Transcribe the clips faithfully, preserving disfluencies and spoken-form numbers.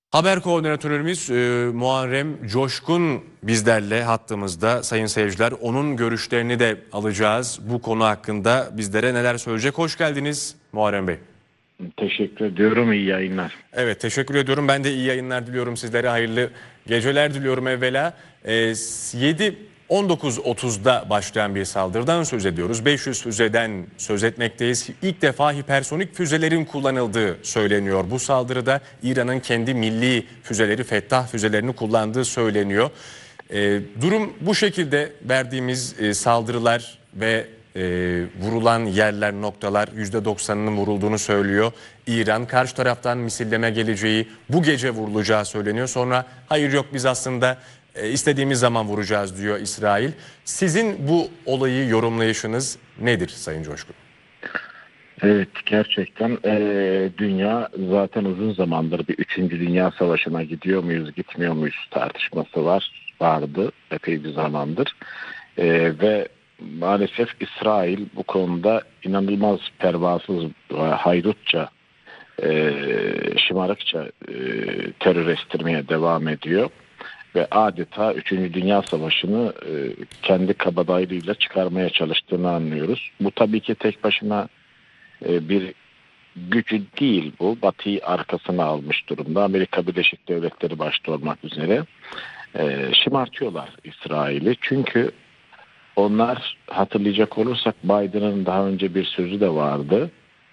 Haber koordinatörümüz e, Muharrem Coşkun bizlerle hattımızda sayın seyirciler. Onun görüşlerini de alacağız. Bu konu hakkında bizlere neler söyleyecek? Hoş geldiniz Muharrem Bey. Teşekkür ediyorum. İyi yayınlar. Evet, teşekkür ediyorum. Ben de iyi yayınlar diliyorum sizlere. Hayırlı geceler diliyorum evvela. E, yedi on dokuz otuzda başlayan bir saldırıdan söz ediyoruz. beş yüz füzeden söz etmekteyiz. İlk defa hipersonik füzelerin kullanıldığı söyleniyor. Bu saldırıda İran'ın kendi milli füzeleri, Fettah füzelerini kullandığı söyleniyor. E, durum bu şekilde. Verdiğimiz e, saldırılar ve e, vurulan yerler, noktalar yüzde doksanının vurulduğunu söylüyor. İran karşı taraftan misilleme geleceği, bu gece vurulacağı söyleniyor. Sonra hayır yok biz aslında e, istediğimiz zaman vuracağız diyor İsrail. Sizin bu olayı yorumlayışınız nedir Sayın Coşkun? Evet, gerçekten eee, dünya zaten uzun zamandır bir üçüncü Dünya Savaşı'na gidiyor muyuz, gitmiyor muyuz tartışması var, vardı epey bir zamandır. Eee, ve maalesef İsrail bu konuda inanılmaz pervasız, e, haydutça, eee, şımarıkça eee terör estirmeye devam ediyor. Ve adeta üçüncü Dünya Savaşı'nı e, kendi kabadayılığıyla çıkarmaya çalıştığını anlıyoruz. Bu tabii ki tek başına e, bir gücü değil bu. Batı'yı arkasına almış durumda. Amerika Birleşik Devletleri başta olmak üzere e, şımartıyorlar İsrail'i. Çünkü onlar, hatırlayacak olursak, Biden'ın daha önce bir sözü de vardı.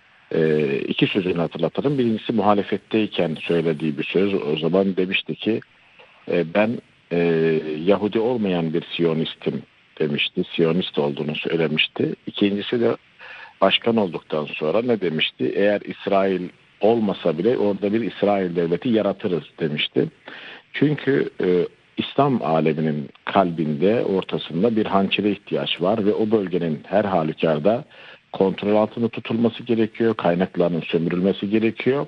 E, iki sözünü hatırlatırım. Birincisi muhalefetteyken söylediği bir söz. O zaman demişti ki e, ben e, Yahudi olmayan bir Siyonistim demişti. Siyonist olduğunu söylemişti. İkincisi de başkan olduktan sonra ne demişti? Eğer İsrail olmasa bile orada bir İsrail devleti yaratırız demişti. Çünkü e, İslam aleminin kalbinde, ortasında bir hançere ihtiyaç var ve o bölgenin her halükarda kontrol altında tutulması gerekiyor. Kaynaklarının sömürülmesi gerekiyor.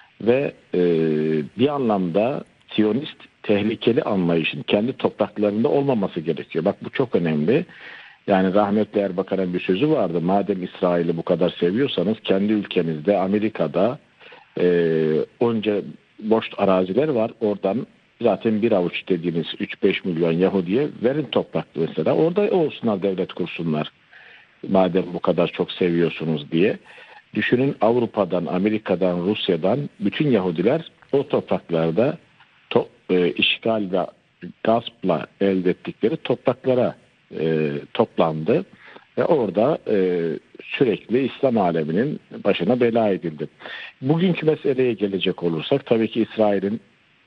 Ve e, bir anlamda Siyonist tehlikeli anlayışın kendi topraklarında olmaması gerekiyor. Bak, bu çok önemli. Yani rahmetli Erbakan'ın bir sözü vardı. Madem İsrail'i bu kadar seviyorsanız kendi ülkenizde, Amerika'da e, onca boş araziler var. Oradan zaten bir avuç dediğiniz üç beş milyon Yahudi'ye verin topraklı mesela. Orada olsunlar, devlet kursunlar. Madem bu kadar çok seviyorsunuz diye. Düşünün, Avrupa'dan, Amerika'dan, Rusya'dan bütün Yahudiler o topraklarda to, e, işgal ve gaspla elde ettikleri topraklara e, toplandı ve orada e, sürekli İslam aleminin başına bela edildi. Bugünkü meseleye gelecek olursak, tabii ki İsrail'in,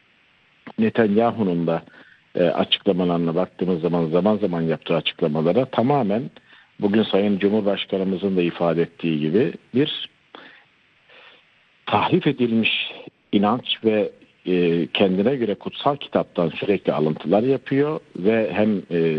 Netanyahu'nun da e, açıklamalarına baktığımız zaman zaman zaman yaptığı açıklamalara tamamen bugün Sayın Cumhurbaşkanımızın da ifade ettiği gibi bir tahrif edilmiş inanç ve e, kendine göre kutsal kitaptan sürekli alıntılar yapıyor ve hem e,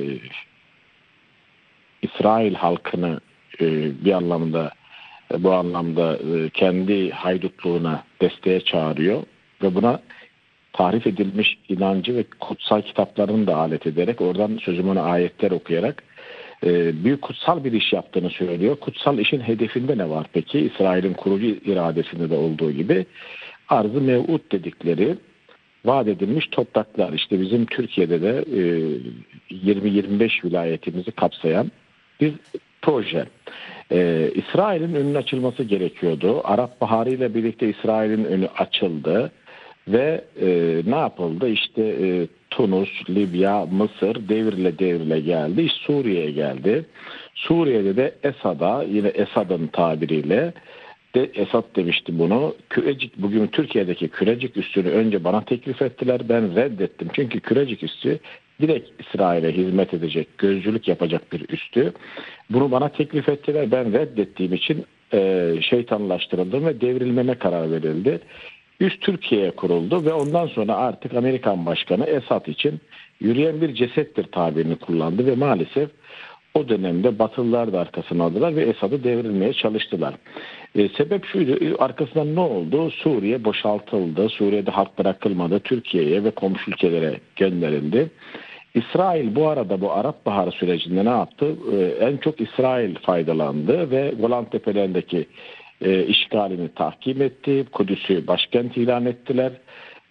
İsrail halkını e, bir anlamda e, bu anlamda e, kendi haydutluğuna desteğe çağırıyor ve buna tahrif edilmiş inancı ve kutsal kitaplarını da alet ederek, oradan sözümüne ayetler okuyarak e, büyük kutsal bir iş yaptığını söylüyor. Kutsal işin hedefinde ne var peki? İsrail'in kurucu iradesinde de olduğu gibi arz-ı mev'ud dedikleri vaat edilmiş topraklar. İşte bizim Türkiye'de de e, yirmi yirmi beş vilayetimizi kapsayan bir proje. Ee, İsrail'in önünün açılması gerekiyordu. Arap Baharı ile birlikte İsrail'in önü açıldı ve e, ne yapıldı? İşte e, Tunus, Libya, Mısır devrile devrile geldi. İşte Suriye'ye geldi. Suriye'de de Esad'a, yine Esad'ın tabiriyle de, Esad demişti bunu. Kürecik, bugün Türkiye'deki Kürecik üssünü önce bana teklif ettiler. Ben reddettim. Çünkü Kürecik üssü direkt İsrail'e hizmet edecek, gözcülük yapacak bir üstü. Bunu bana teklif ettiler. Ben reddettiğim için e, şeytanlaştırıldım ve devrilmeme karar verildi. Üst Türkiye'ye kuruldu ve ondan sonra artık Amerikan Başkanı Esad için yürüyen bir cesettir tabirini kullandı ve maalesef o dönemde Batılılar da arkasına aldılar ve Esad'ı devrilmeye çalıştılar. E, sebep şuydu, arkasından ne oldu? Suriye boşaltıldı, Suriye'de halk bırakılmadı, Türkiye'ye ve komşu ülkelere gönderildi. İsrail bu arada bu Arap Baharı sürecinde ne yaptı? E, en çok İsrail faydalandı ve Golan Tepelerindeki e, işgalini tahkim etti. Kudüs'ü başkent ilan ettiler.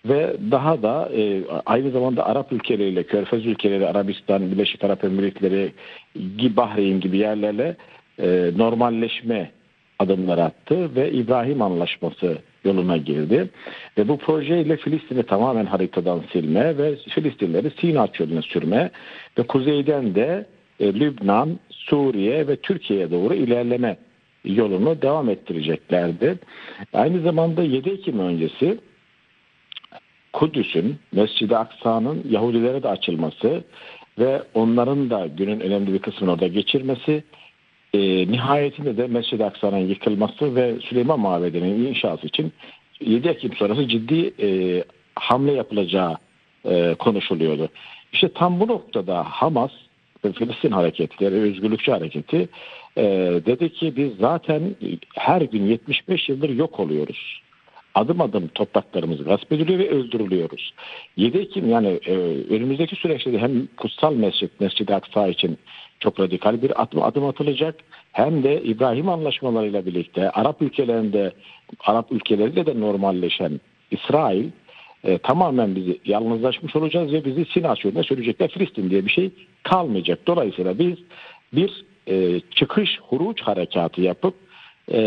ve daha da e, aynı zamanda Arap ülkeleriyle, Körfez ülkeleri, Arabistan, Birleşik Arap Emirlikleri, gibi Bahreyn gibi yerlerle e, normalleşme adımları attı ve İbrahim Anlaşması yoluna girdi. Ve bu projeyle Filistin'i tamamen haritadan silme ve Filistinleri Sina Çölü'ne sürme ve kuzeyden de e, Lübnan, Suriye ve Türkiye'ye doğru ilerleme yolunu devam ettireceklerdi. Aynı zamanda yedi Ekim öncesi Kudüs'ün, Mescid-i Aksa'nın Yahudilere de açılması ve onların da günün önemli bir kısmını orada geçirmesi, e, nihayetinde de Mescid-i Aksa'nın yıkılması ve Süleyman Mabedi'nin inşası için yedi Ekim sonrası ciddi e, hamle yapılacağı e, konuşuluyordu. İşte tam bu noktada Hamas ve Filistin hareketleri, özgürlükçü hareketi e, dedi ki biz zaten her gün yetmiş beş yıldır yok oluyoruz. Adım adım topraklarımız gasp ediliyor ve öldürülüyoruz. yedi Ekim yani e, önümüzdeki süreçte de hem kutsal mescit, Mescid-i Aksa için çok radikal bir adım, adım atılacak. Hem de İbrahim anlaşmalarıyla birlikte Arap ülkelerinde, Arap ülkeleriyle de normalleşen İsrail e, tamamen bizi yalnızlaşmış olacağız ve bizi Sina Çölü'ne sürecekler. Filistin diye bir şey kalmayacak. Dolayısıyla biz bir e, çıkış, huruç harekatı yapıp e,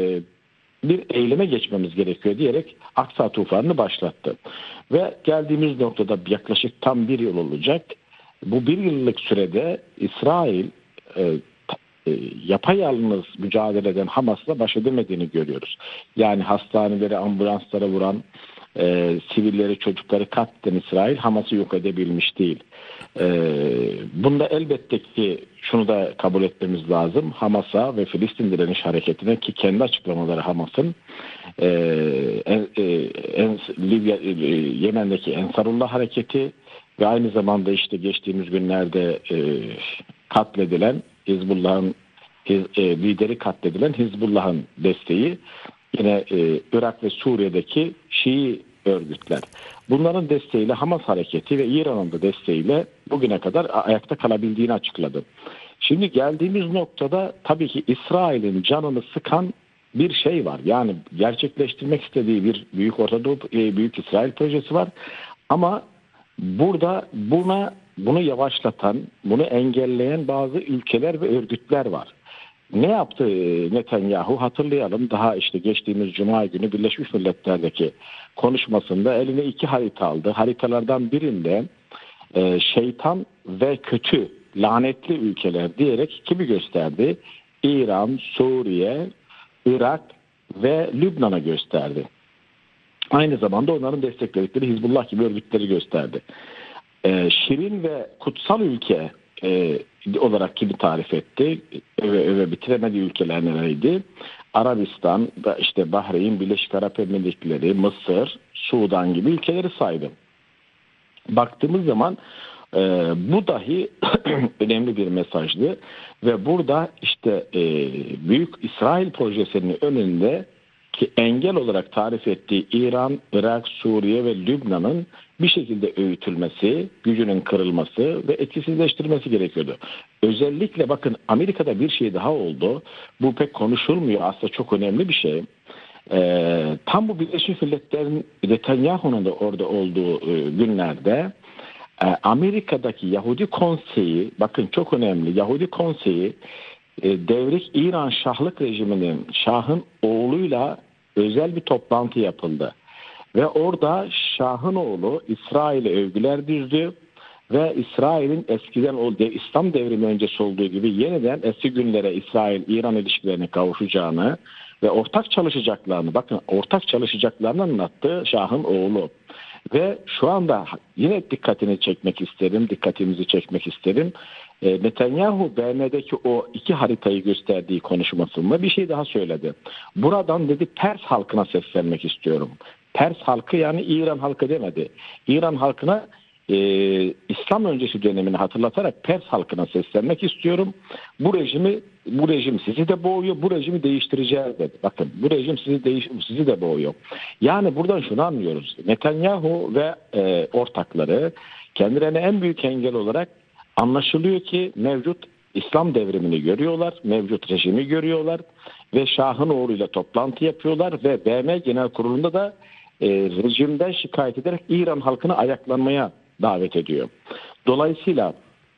bir eyleme geçmemiz gerekiyor diyerek Aksa tufanını başlattı. Ve geldiğimiz noktada yaklaşık tam bir yıl olacak. Bu bir yıllık sürede İsrail e, e, yapayalnız mücadele eden Hamas'la baş edemediğini görüyoruz. Yani hastaneleri, ambulanslara vuran, e, sivilleri, çocukları katleden İsrail Hamas'ı yok edebilmiş değil. E, bunda elbette ki şunu da kabul etmemiz lazım. Hamas'a ve Filistin Direniş Hareketi'ne, ki kendi açıklamaları Hamas'ın e, en, e, en, Libya, e, Yemen'deki Ensarullah Hareketi ve aynı zamanda işte geçtiğimiz günlerde e, katledilen Hizbullah'ın e, lideri katledilen Hizbullah'ın desteği, yine e, Irak ve Suriye'deki Şii örgütler. Bunların desteğiyle Hamas hareketi ve İran'ın da desteğiyle bugüne kadar ayakta kalabildiğini açıkladı. Şimdi geldiğimiz noktada tabii ki İsrail'in canını sıkan bir şey var. Yani gerçekleştirmek istediği bir Büyük Orta Doğu, Büyük İsrail projesi var. Ama burada buna bunu yavaşlatan, bunu engelleyen bazı ülkeler ve örgütler var. Ne yaptı Netanyahu? Hatırlayalım, daha işte geçtiğimiz Cuma günü Birleşmiş Milletler'deki konuşmasında eline iki harita aldı. Haritalardan birinde e, şeytan ve kötü, lanetli ülkeler diyerek kimi gösterdi? İran, Suriye, Irak ve Lübnan'a gösterdi. Aynı zamanda onların destekledikleri Hizbullah gibi örgütleri gösterdi. E, şirin ve kutsal ülke e, olarak kimi tarif etti? Öve öve bitiremediği ülkeler nereydi? Arabistan, işte Bahreyn, Birleşik Arap Emirlikleri, Mısır, Sudan gibi ülkeleri saydı. Baktığımız zaman e, bu dahi önemli bir mesajdı ve burada işte e, Büyük İsrail projesinin önünde ki engel olarak tarif ettiği İran, Irak, Suriye ve Lübnan'ın bir şekilde öğütülmesi, gücünün kırılması ve etkisizleştirmesi gerekiyordu. Özellikle bakın Amerika'da bir şey daha oldu. Bu pek konuşulmuyor, aslında çok önemli bir şey. Ee, tam bu Birleşmiş Milletler'in Netanyahu'nun da orada olduğu e, günlerde e, Amerika'daki Yahudi Konseyi, bakın çok önemli, Yahudi Konseyi e, devrik İran Şahlık rejiminin Şah'ın oğluyla özel bir toplantı yapıldı. Ve orada Şah'ın oğlu İsrail'e övgüler düzdü ve İsrail'in eskiden olduğu, İslam devrimi öncesi olduğu gibi yeniden eski günlere İsrail-İran ilişkilerine kavuşacağını ve ortak çalışacaklarını, bakın ortak çalışacaklarını anlattı Şah'ın oğlu. Ve şu anda yine dikkatini çekmek isterim, dikkatimizi çekmek isterim. Netanyahu B M'deki o iki haritayı gösterdiği konuşmasında bir şey daha söyledi. Buradan dedi Pers halkına seslenmek istiyorum. Pers halkı yani İran halkı demedi. İran halkına e, İslam öncesi dönemini hatırlatarak Pers halkına seslenmek istiyorum. Bu rejimi, bu rejim sizi de boğuyor, bu rejimi değiştireceğiz dedi. Bakın bu rejim sizi değiş, sizi de boğuyor. Yani buradan şunu anlıyoruz. Netanyahu ve e, ortakları kendilerine en büyük engel olarak anlaşılıyor ki mevcut İslam devrimini görüyorlar, mevcut rejimi görüyorlar ve Şah'ın oğluyla toplantı yapıyorlar ve B M Genel Kurulu'nda da e, rejimden şikayet ederek İran halkını ayaklanmaya davet ediyor. Dolayısıyla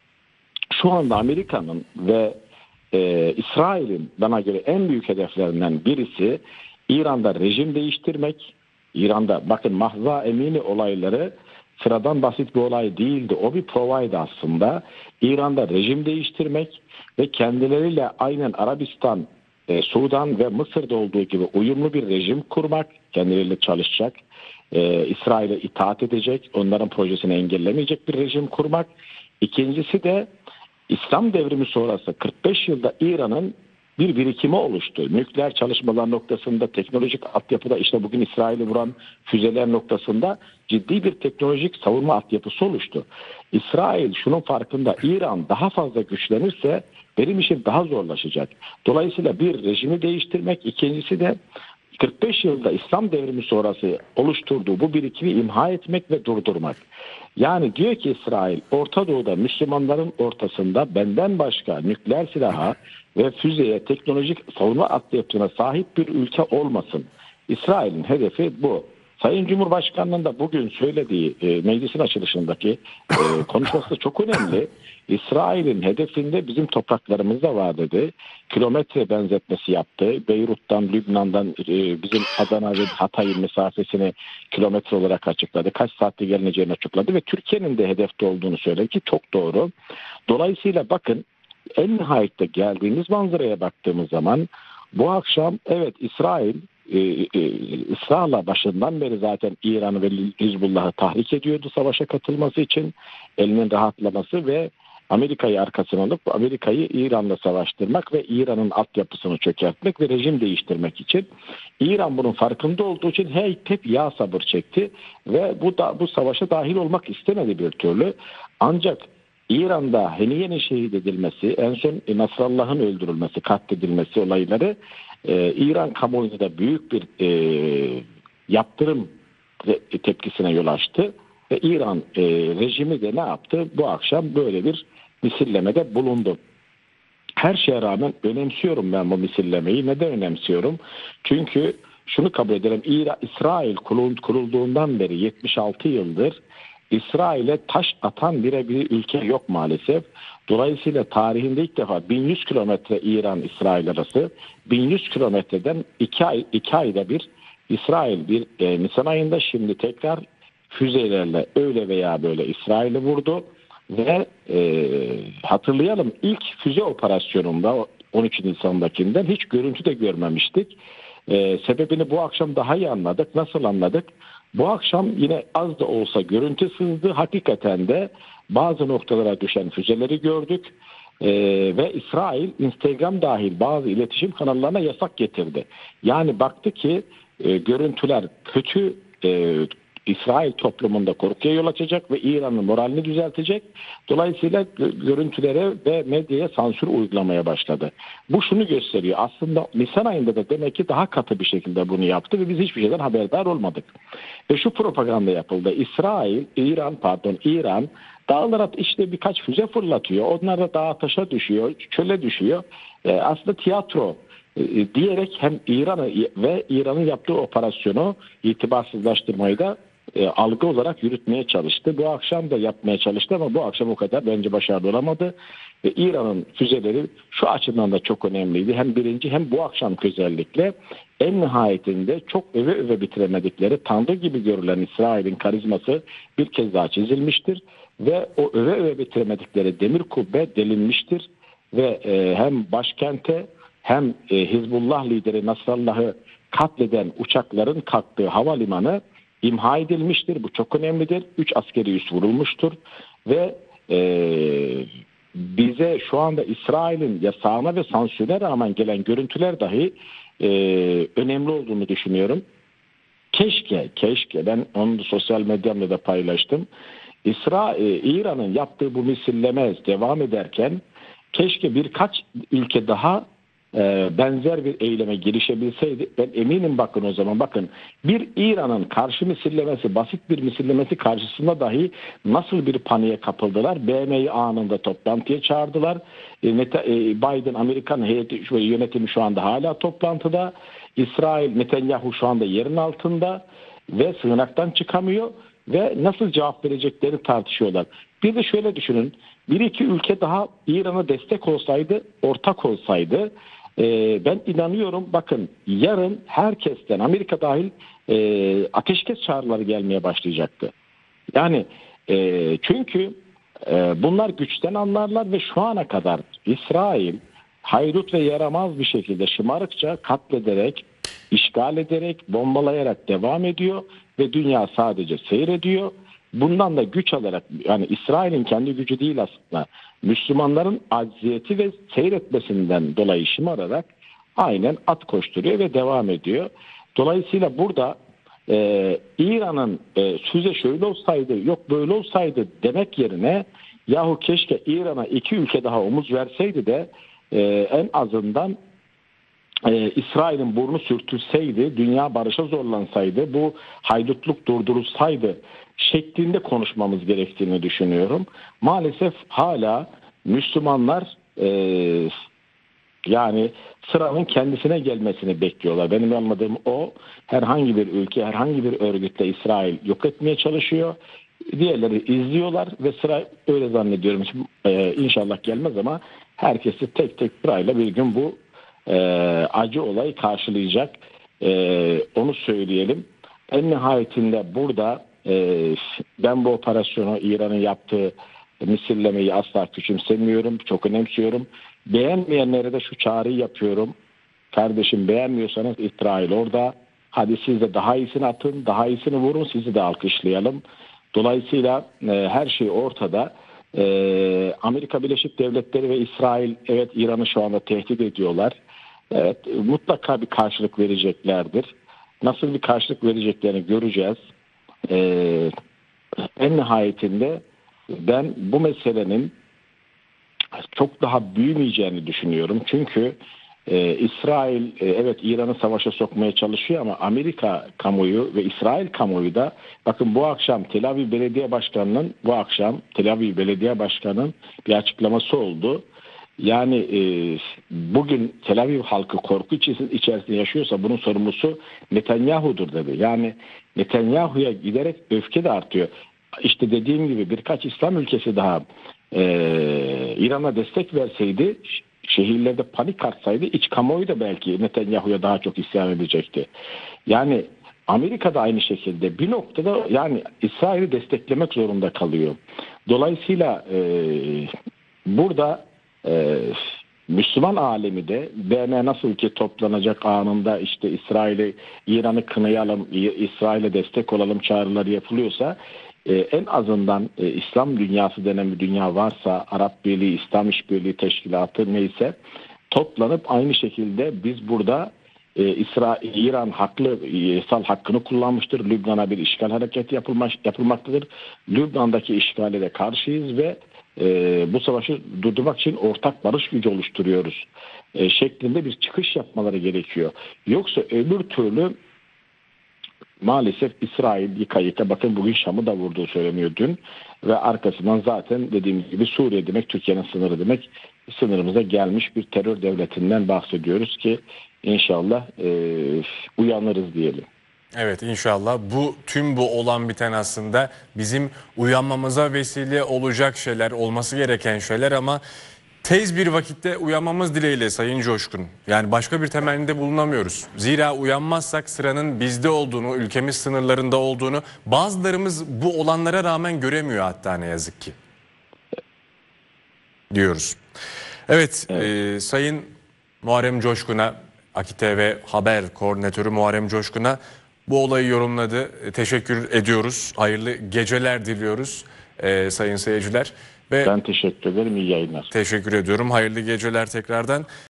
şu anda Amerika'nın ve e, İsrail'in bana göre en büyük hedeflerinden birisi İran'da rejim değiştirmek. İran'da bakın Mahsa Emini olayları sıradan basit bir olay değildi. O bir provaydı aslında. İran'da rejim değiştirmek ve kendileriyle aynen Arabistan, e, Sudan ve Mısır'da olduğu gibi uyumlu bir rejim kurmak, kendileriyle çalışacak, e, İsrail'e itaat edecek, onların projesini engellemeyecek bir rejim kurmak. İkincisi de İslam devrimi sonrası kırk beş yılda İran'ın bir birikimi oluştu. Nükleer çalışmalar noktasında, teknolojik altyapıda, işte bugün İsrail'i vuran füzeler noktasında ciddi bir teknolojik savunma altyapısı oluştu. İsrail şunun farkında, İran daha fazla güçlenirse benim işim daha zorlaşacak. Dolayısıyla bir rejimi değiştirmek, ikincisi de kırk beş yılda İslam devrimi sonrası oluşturduğu bu birikimi imha etmek ve durdurmak. Yani diyor ki İsrail, Orta Doğu'da Müslümanların ortasında benden başka nükleer silaha ve füzeye, teknolojik savunma altyapısına sahip bir ülke olmasın. İsrail'in hedefi bu. Sayın Cumhurbaşkanı'nın da bugün söylediği e, meclisin açılışındaki e, konuşması da çok önemli. İsrail'in hedefinde bizim topraklarımız da var dedi. Kilometre benzetmesi yaptı. Beyrut'tan, Lübnan'dan e, bizim Adana ve Hatay'ın mesafesini kilometre olarak açıkladı. Kaç saatte gelineceğini açıkladı ve Türkiye'nin de hedefte olduğunu söyledi ki çok doğru. Dolayısıyla bakın, en nihayette geldiğimiz manzaraya baktığımız zaman bu akşam evet İsrail e, e, ısrarla başından beri zaten İran'ı ve Hizbullah'ı tahrik ediyordu savaşa katılması için, elinin rahatlaması ve Amerika'yı arkasına alıp Amerika'yı İran'la savaştırmak ve İran'ın altyapısını çökertmek ve rejim değiştirmek için. İran bunun farkında olduğu için hep, hep yağ sabır çekti ve bu da bu savaşa dahil olmak istemedi bir türlü. Ancak İran'da yeni yeni şehit edilmesi, en son Nasrallah'ın öldürülmesi, katledilmesi olayları e, İran kamuoyunda da büyük bir e, yaptırım tepkisine yol açtı. Ve İran e, rejimi de ne yaptı? Bu akşam böyle bir misillemede bulundu. Her şeye rağmen önemsiyorum ben bu misillemeyi. Neden önemsiyorum? Çünkü şunu kabul ederim. İra, İsrail kurulduğundan beri yetmiş altı yıldır İsrail'e taş atan birebir ülke yok maalesef. Dolayısıyla tarihinde ilk defa bin yüz kilometre İran-İsrail arası, bin yüz kilometreden iki ay, iki ayda bir İsrail bir e, Nisan ayında şimdi tekrar füzelerle öyle veya böyle İsrail'i vurdu ve e, hatırlayalım, ilk füze operasyonunda on üç Nisan'dakinden hiç görüntü de görmemiştik. E, sebebini bu akşam daha iyi anladık. Nasıl anladık? Bu akşam yine az da olsa görüntü sızdı. Hakikaten de bazı noktalara düşen füzeleri gördük. Ee, ve İsrail Instagram dahil bazı iletişim kanallarına yasak getirdi. Yani baktı ki e, görüntüler kötü, e, İsrail toplumunda korkuya yol açacak ve İran'ın moralini düzeltecek. Dolayısıyla görüntülere ve medyaya sansür uygulamaya başladı. Bu şunu gösteriyor. Aslında Nisan ayında da demek ki daha katı bir şekilde bunu yaptı ve biz hiçbir şeyden haberdar olmadık. Ve şu propaganda yapıldı. İsrail, İran pardon İran dağlara işte birkaç füze fırlatıyor. Onlar da dağa taşa düşüyor, çöle düşüyor. E, aslında tiyatro e, diyerek hem İran'ı ve İran'ın yaptığı operasyonu itibarsızlaştırmayı da E, algı olarak yürütmeye çalıştı. Bu akşam da yapmaya çalıştı ama bu akşam o kadar bence başarılı olamadı. Ve İran'ın füzeleri şu açıdan da çok önemliydi. Hem birinci hem bu akşam özellikle en nihayetinde çok öve öve bitiremedikleri Tanrı gibi görülen İsrail'in karizması bir kez daha çizilmiştir. Ve o öve öve bitiremedikleri demir kubbe delinmiştir. Ve e, hem başkente hem e, Hizbullah lideri Nasrallah'ı katleden uçakların kalktığı havalimanı İmha edilmiştir. Bu çok önemlidir. Üç askeri üs vurulmuştur. Ve e, bize şu anda İsrail'in yasağına ve sansürüne rağmen gelen görüntüler dahi e, önemli olduğunu düşünüyorum. Keşke, keşke ben onu da sosyal medyamda da paylaştım. İsrail, e, İran'ın yaptığı bu misilleme devam ederken keşke birkaç ülke daha e, benzer bir eyleme girişebilseydi. Ben eminim bakın o zaman bakın bir İran'ın karşı misillemesi, basit bir misillemesi karşısında dahi nasıl bir paniğe kapıldılar. B M'yi anında toplantıya çağırdılar. E, Biden Amerikan heyeti ve yönetimi şu anda hala toplantıda. İsrail Netanyahu şu anda yerin altında. ve sığınaktan çıkamıyor ve nasıl cevap vereceklerini tartışıyorlar. Bir de şöyle düşünün, bir iki ülke daha İran'a destek olsaydı, ortak olsaydı, e, ben inanıyorum bakın yarın herkesten, Amerika dahil, e, ateşkes çağrıları gelmeye başlayacaktı. Yani e, çünkü e, bunlar güçten anlarlar ve şu ana kadar İsrail haydut ve yaramaz bir şekilde şımarıkça katlederek, işgal ederek, bombalayarak devam ediyor ve dünya sadece seyrediyor. Bundan da güç alarak, yani İsrail'in kendi gücü değil aslında, Müslümanların acziyeti ve seyretmesinden dolayı şımararak aynen at koşturuyor ve devam ediyor. Dolayısıyla burada Ee, İran'ın e, size şöyle olsaydı, yok böyle olsaydı demek yerine, yahu keşke İran'a iki ülke daha omuz verseydi de e, en azından e, İsrail'in burnu sürtülseydi, dünya barışa zorlansaydı, bu haydutluk durdurulsaydı şeklinde konuşmamız gerektiğini düşünüyorum. Maalesef hala Müslümanlar e, yani sıranın kendisine gelmesini bekliyorlar. Benim anladığım o, herhangi bir ülke, herhangi bir örgütle İsrail yok etmeye çalışıyor. Diğerleri izliyorlar ve sıra öyle zannediyorum. Ee, inşallah gelmez ama herkesi tek tek sırayla bir gün bu e, acı olayı karşılayacak. E, onu söyleyelim. En nihayetinde burada e, ben bu operasyonu, İran'ın yaptığı misillemeyi asla küçümsemiyorum. Çok önemsiyorum. Beğenmeyenlere de şu çağrıyı yapıyorum. Kardeşim, beğenmiyorsanız İsrail orada. Hadi siz de daha iyisini atın, daha iyisini vurun, sizi de alkışlayalım. Dolayısıyla e, her şey ortada. E, Amerika Birleşik Devletleri ve İsrail, evet, İran'ı şu anda tehdit ediyorlar. Evet, mutlaka bir karşılık vereceklerdir. Nasıl bir karşılık vereceklerini göreceğiz. E, en nihayetinde ben bu meselenin çok daha büyümeyeceğini düşünüyorum. Çünkü e, İsrail e, evet İran'ı savaşa sokmaya çalışıyor ama Amerika kamuoyu ve İsrail kamuoyu da, bakın bu akşam Tel Aviv Belediye Başkanı'nın bu akşam Tel Aviv Belediye Başkanı'nın bir açıklaması oldu. Yani e, bugün Tel Aviv halkı korku içerisinde yaşıyorsa bunun sorumlusu Netanyahu'dur dedi. Yani Netanyahu'ya giderek öfke de artıyor. İşte dediğim gibi birkaç İslam ülkesi daha Ee, İran'a destek verseydi, şehirlerde panik artsaydı, iç kamuoyu da belki Netanyahu'ya daha çok isyan edecekti. Yani Amerika da aynı şekilde bir noktada yani İsrail'i desteklemek zorunda kalıyor. Dolayısıyla e, burada e, Müslüman alemi de B M nasıl ki toplanacak anında işte İsrail'i, İran'ı kınayalım, İsrail'e destek olalım çağrıları yapılıyorsa, Ee, en azından e, İslam dünyası denen bir dünya varsa, Arap Birliği, İslam İşbirliği Teşkilatı neyse, toplanıp aynı şekilde biz burada e, İsrail, İran haklı, yasal hakkını kullanmıştır. Lübnan'a bir işgal hareketi yapılmış, yapılmaktadır. Lübnan'daki işgale de karşıyız ve e, bu savaşı durdurmak için ortak barış gücü oluşturuyoruz e, şeklinde bir çıkış yapmaları gerekiyor. Yoksa öbür türlü maalesef İsrail yıka yıka, bakın bugün Şam'ı da vurduğu söyleniyor dün ve arkasından zaten dediğim gibi Suriye demek, Türkiye'nin sınırı demek, sınırımıza gelmiş bir terör devletinden bahsediyoruz ki inşallah e, uyanırız diyelim. Evet, inşallah. Bu tüm bu olan biten aslında bizim uyanmamıza vesile olacak şeyler, olması gereken şeyler ama tez bir vakitte uyanmamız dileğiyle Sayın Coşkun. Yani başka bir temennide bulunamıyoruz. Zira uyanmazsak sıranın bizde olduğunu, ülkemiz sınırlarında olduğunu bazılarımız bu olanlara rağmen göremiyor hatta, ne yazık ki diyoruz. Evet, evet. E, Sayın Muharrem Coşkun'a, Aki T V Haber Koordinatörü Muharrem Coşkun'a bu olayı yorumladı. Teşekkür ediyoruz. Hayırlı geceler diliyoruz e, sayın seyirciler. Ve ben teşekkür ederim. İyi yayınlar. Teşekkür ediyorum. Hayırlı geceler tekrardan.